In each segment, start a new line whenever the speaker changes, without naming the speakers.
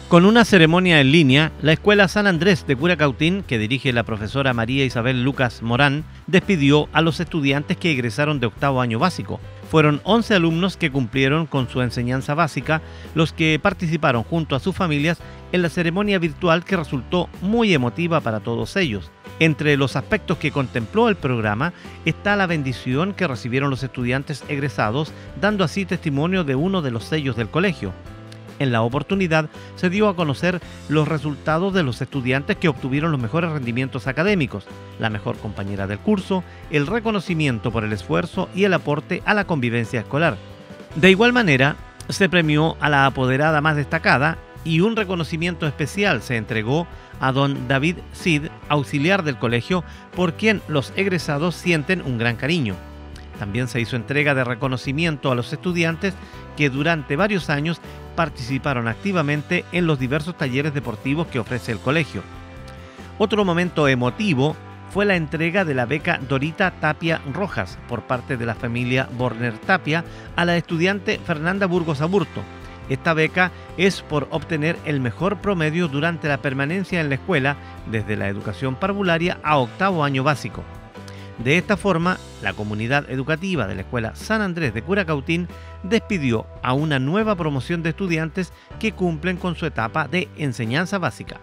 Con una ceremonia en línea, la Escuela San Andrés de Curacautín, que dirige la profesora María Isabel Lucas Morán, despidió a los estudiantes que egresaron de octavo año básico. Fueron 11 alumnos que cumplieron con su enseñanza básica, los que participaron junto a sus familias en la ceremonia virtual que resultó muy emotiva para todos ellos. Entre los aspectos que contempló el programa está la bendición que recibieron los estudiantes egresados, dando así testimonio de uno de los sellos del colegio. En la oportunidad se dio a conocer los resultados de los estudiantes que obtuvieron los mejores rendimientos académicos, la mejor compañera del curso, el reconocimiento por el esfuerzo y el aporte a la convivencia escolar. De igual manera, se premió a la apoderada más destacada y un reconocimiento especial se entregó a don David Cid, auxiliar del colegio, por quien los egresados sienten un gran cariño. También se hizo entrega de reconocimiento a los estudiantes que durante varios años participaron activamente en los diversos talleres deportivos que ofrece el colegio. Otro momento emotivo fue la entrega de la beca Dorita Tapia Rojas por parte de la familia Borner Tapia a la estudiante Fernanda Burgos Aburto. Esta beca es por obtener el mejor promedio durante la permanencia en la escuela desde la educación parvularia a octavo año básico. De esta forma, la comunidad educativa de la Escuela San Andrés de Curacautín despidió a una nueva promoción de estudiantes que cumplen con su etapa de enseñanza básica.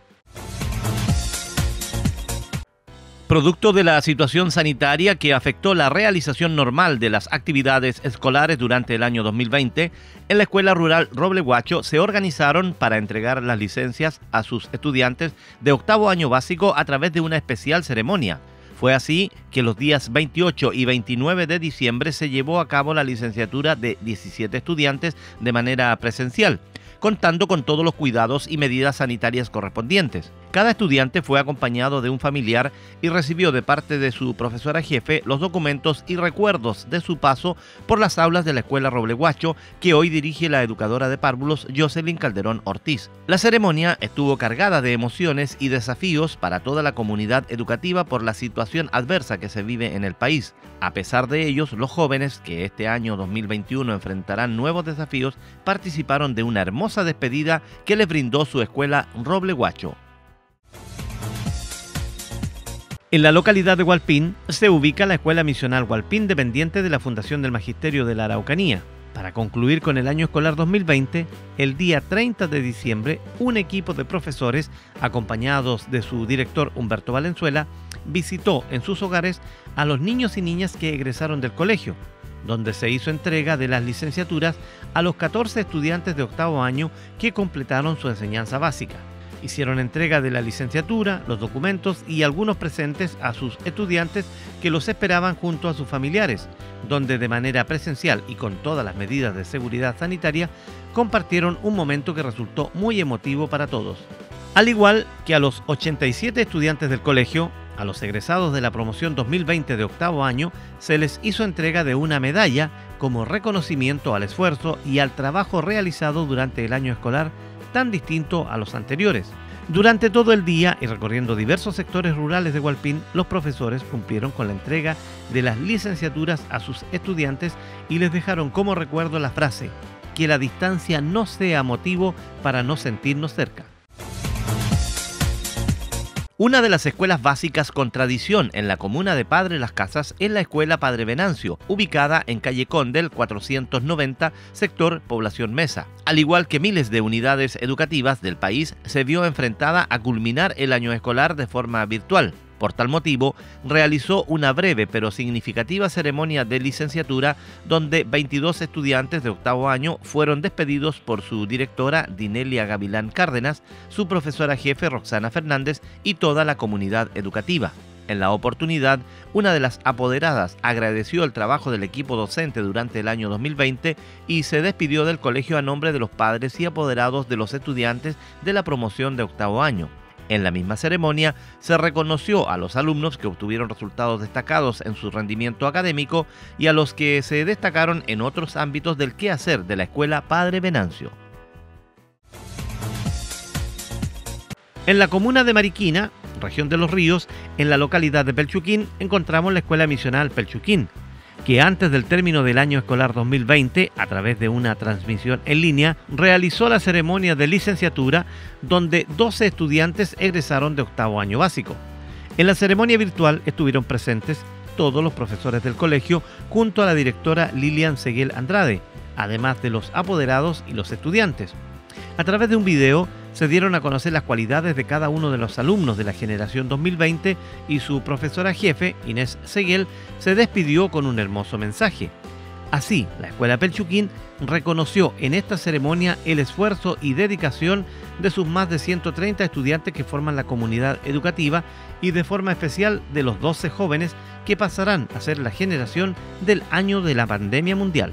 Producto de la situación sanitaria que afectó la realización normal de las actividades escolares durante el año 2020, en la Escuela Rural Roble Guacho se organizaron para entregar las licencias a sus estudiantes de octavo año básico a través de una especial ceremonia. Fue así que los días 28 y 29 de diciembre se llevó a cabo la licenciatura de 17 estudiantes de manera presencial, contando con todos los cuidados y medidas sanitarias correspondientes. Cada estudiante fue acompañado de un familiar y recibió de parte de su profesora jefe los documentos y recuerdos de su paso por las aulas de la Escuela Roble Guacho, que hoy dirige la educadora de párvulos Jocelyn Calderón Ortiz. La ceremonia estuvo cargada de emociones y desafíos para toda la comunidad educativa por la situación adversa que se vive en el país. A pesar de ellos, los jóvenes que este año 2021 enfrentarán nuevos desafíos participaron de una hermosa despedida que les brindó su Escuela Roble Guacho. En la localidad de Hualpín se ubica la Escuela Misional Hualpín, dependiente de la Fundación del Magisterio de la Araucanía. Para concluir con el año escolar 2020, el día 30 de diciembre, un equipo de profesores, acompañados de su director Humberto Valenzuela, visitó en sus hogares a los niños y niñas que egresaron del colegio, donde se hizo entrega de las licenciaturas a los 14 estudiantes de octavo año que completaron su enseñanza básica. Hicieron entrega de la licenciatura, los documentos y algunos presentes a sus estudiantes que los esperaban junto a sus familiares, donde de manera presencial y con todas las medidas de seguridad sanitaria compartieron un momento que resultó muy emotivo para todos. Al igual que a los 87 estudiantes del colegio, a los egresados de la promoción 2020 de octavo año se les hizo entrega de una medalla como reconocimiento al esfuerzo y al trabajo realizado durante el año escolar tan distinto a los anteriores. Durante todo el día y recorriendo diversos sectores rurales de Hualpín, los profesores cumplieron con la entrega de las licenciaturas a sus estudiantes y les dejaron como recuerdo la frase: que la distancia no sea motivo para no sentirnos cerca. Una de las escuelas básicas con tradición en la comuna de Padre Las Casas es la Escuela Padre Venancio, ubicada en calle Condel 490, sector Población Mesa. Al igual que miles de unidades educativas del país, se vio enfrentada a culminar el año escolar de forma virtual. Por tal motivo, realizó una breve pero significativa ceremonia de licenciatura donde 22 estudiantes de octavo año fueron despedidos por su directora Dinelia Gavilán Cárdenas, su profesora jefe Roxana Fernández y toda la comunidad educativa. En la oportunidad, una de las apoderadas agradeció el trabajo del equipo docente durante el año 2020 y se despidió del colegio a nombre de los padres y apoderados de los estudiantes de la promoción de octavo año. En la misma ceremonia se reconoció a los alumnos que obtuvieron resultados destacados en su rendimiento académico y a los que se destacaron en otros ámbitos del quehacer de la Escuela Padre Venancio. En la comuna de Mariquina, región de Los Ríos, en la localidad de Pelchuquín, encontramos la Escuela Misional Pelchuquín. que antes del término del año escolar 2020, a través de una transmisión en línea, realizó la ceremonia de licenciatura donde 12 estudiantes egresaron de octavo año básico. En la ceremonia virtual estuvieron presentes todos los profesores del colegio junto a la directora Lilian Seguel Andrade, además de los apoderados y los estudiantes. A través de un video se dieron a conocer las cualidades de cada uno de los alumnos de la generación 2020 y su profesora jefe, Inés Seguel, se despidió con un hermoso mensaje. Así, la Escuela Pelchuquín reconoció en esta ceremonia el esfuerzo y dedicación de sus más de 130 estudiantes que forman la comunidad educativa y de forma especial de los 12 jóvenes que pasarán a ser la generación del año de la pandemia mundial.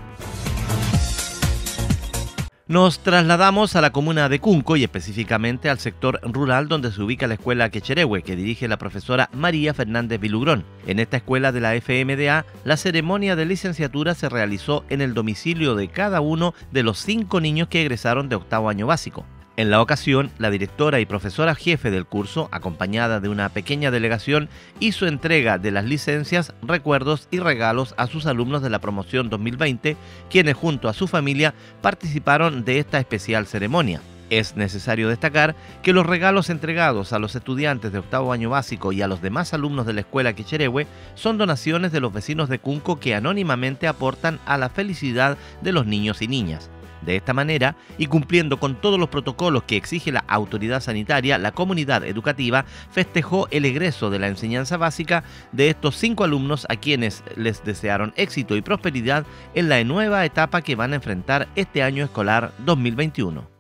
Nos trasladamos a la comuna de Cunco y específicamente al sector rural donde se ubica la escuela Quecherehue, que dirige la profesora María Fernández Vilugrón. En esta escuela de la FMDA, la ceremonia de licenciatura se realizó en el domicilio de cada uno de los 5 niños que egresaron de octavo año básico. En la ocasión, la directora y profesora jefe del curso, acompañada de una pequeña delegación, hizo entrega de las licencias, recuerdos y regalos a sus alumnos de la promoción 2020, quienes junto a su familia participaron de esta especial ceremonia. Es necesario destacar que los regalos entregados a los estudiantes de octavo año básico y a los demás alumnos de la escuela Quecherehue son donaciones de los vecinos de Cunco que anónimamente aportan a la felicidad de los niños y niñas. De esta manera, y cumpliendo con todos los protocolos que exige la autoridad sanitaria, la comunidad educativa festejó el egreso de la enseñanza básica de estos 5 alumnos a quienes les desearon éxito y prosperidad en la nueva etapa que van a enfrentar este año escolar 2021.